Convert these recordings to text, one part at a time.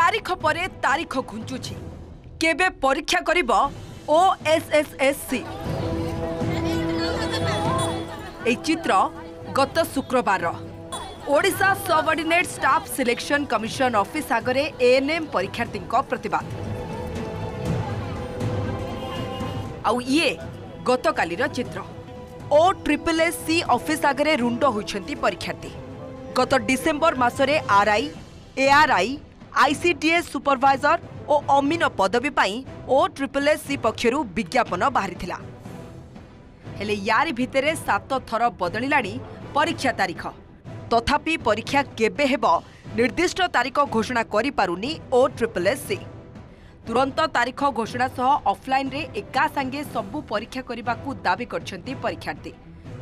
तारीख परे तारीख घुंचुछि केबे परीक्षा करिब ओएसएसएससी। ए चित्र गत शुक्रवार Odisha subordinate staff selection commission office आगरे एएनएम परीक्षार्थी प्रतिवाद आउ ये गतकालीर चित्र OSSC ऑफिस आगरे रुंड होइछंती परीक्षार्थी। गत डिसेंबर मासरे आरआई एआरआई आईसीटीएस सुपरवाइजर और अमीन पदवी पाई OSSC पक्षरु विज्ञापन बाहरी हेले यारी भितरे 7 थर बदलिलाणी परीक्षा तारीख। तथापि परीक्षा केबे हेबो निर्दिष्ट तारीख घोषणा करि पारुनी OSSC। तुरंत तारीख घोषणा सह ऑफलाइन रे एका संगे सबु परीक्षा करबाकू दाबी करछंती परीक्षार्थी।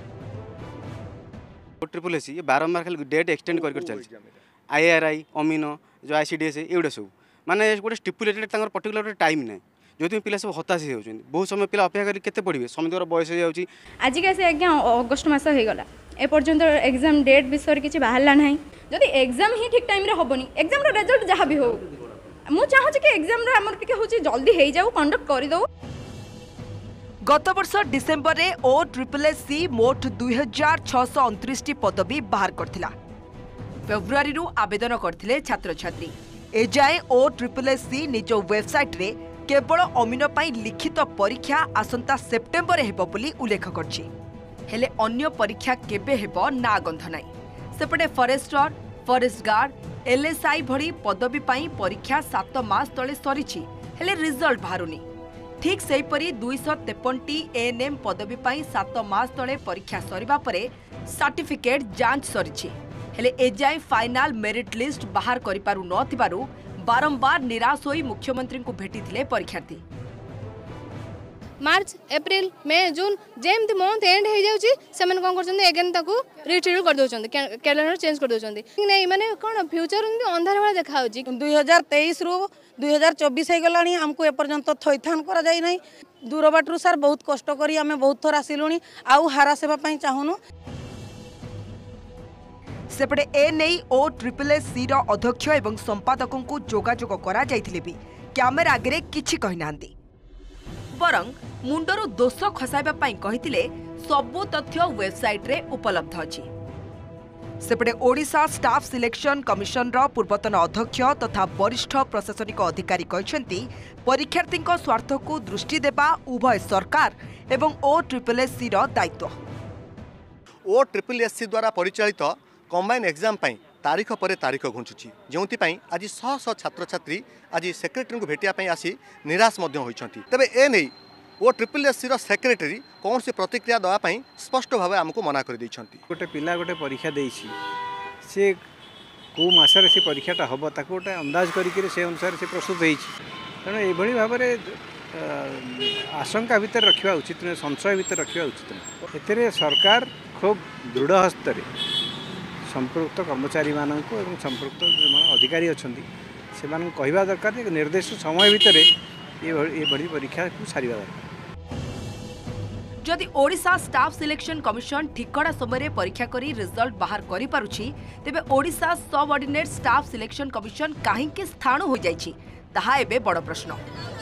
OSSC ये बारंबार खाली डेट एक्सटेंड कर चल आईआरआई अमीनो जो आईसीडीएस एवढे सब माने गोटे स्टिपुलेटेड तांगर पर्टिकुलर टाइम नै जो पिला सब हताश हो बहुत समय पिला अपेक्षा करी केते पढ़िबे समितिर बयस हो जाउची। आज के से आज्ञा अगस्त मास हो गला ए पर्यंत एग्जाम डेट विषय किछि बाहरला नाही। जदि एग्जाम ही ठीक टाइम रे होबनी एग्जाम रो रिजल्ट जहा भी हो मु चाहू कि एग्जाम रे हमर टिके होची जल्दी हे जाऊ कंडक्ट करि दो। गत वर्ष डिसेंबर रे OSSC मोट 2629 पदवी बाहर करथिला। फेब्रुआरी रु आवेदन करथिले छात्र छात्री। एजाए OSSC निज वेबसाइट रे केवल अमीन पाई लिखित परीक्षा आसंता सेप्टेम्बर हेबो बोली उल्लेख करछि। हेले अन्य परीक्षा केबे हेबो ना गंध नाई। सेपटे फॉरेस्टर फॉरेस्ट गार्ड एलएसआई भड़ी पदवी पाई परीक्षा 7 मास तले सरीछि हेले रिजल्ट बाहरुनी। ठीक सेहीपरि 253 एएनएम पदवी पाई 7 मास तले परीक्षा सरीबा परे सर्टिफिकेट जांच सरीछि हेले एजाए फाइनल मेरिट लिस्ट बाहर करि पारु नथिबारु बारंबार निराश होई मुख्यमंत्री को भेटिथिले परीक्षार्थी। मार्च एप्रिल मे जून जेमती मंथ एंड हो जाउची सेमन कोन करछन अगेन ताकू रिट्रीव कर दोछन कैलेंडर चेंज कर दोछन नै माने कोन फ्यूचर अंधार वाला देखा होची। 2023 रु 2024 हे गलानी हमको ए पर्यंत थैथान करा जाई नै। दूर बाटरू सर बहुत कष्ट करी हमें बहुत थोर आसिलुनी आउ हारा सेवा पई चाहुनु। सेपटे ए नहीं OSSC रो अध्यक्ष एवं संपादकों को जोगाजोग करा जाइथिले भी कैमेरा आगे किछि कहि नांदी बरं मुंडरो दोष खसाइबा पई कहिथिले सबु तथ्य वेबसाइट रे उपलब्ध अछि। सेपटे ओडिशा स्टाफ सिलेक्शन कमिशन रो पूर्वतन अध्यक्ष तथा वरिष्ठ प्रशासनिक अधिकारी कहछंती परीक्षार्थी स्वार्थ को दृष्टि देबा उभय सरकार एवं OSSC रो दायित्व। OSSC द्वारा परिचालित कंबाइन एग्जाम पाई तारीख पर तारीख घुंचुची जो आज शह शह छात्र छात्री आज सेक्रेटरी को भेटिया आसी निराश होती। तेबे ए नहीं OSSC रो सेक्रेटरी कौन सी प्रतिक्रिया देवाई स्पष्ट भाव आमको मना कर देइछंती। गोटे पिला गोटे परीक्षा देइछि से को मासरे से परीक्षाटा हम ताको गोटे अंदाज करिके से अनुसार से प्रस्तुत होइछि तेणु एभली भाव आशंका भितर रखा उचित नुहे संशय भितर रखा उचित एथिरे सरकार खूब दृढ़ हस्तर संपृक्त कर्मचारी मानक और संपृक्त जो अधिकारी अच्छा से कहवा दरकार निर्देश समय भितर ये बड़ी परीक्षा को सारिबा दरकार। जदि ओडिशा स्टाफ सिलेक्शन कमिशन ठिकड़ा समय परीक्षा करी रिजल्ट बाहर करि पारुछि तेबे Odisha subordinate staff selection commission काहेकि स्थाणु हो जाइछि ताहा एबे बड़ प्रश्न।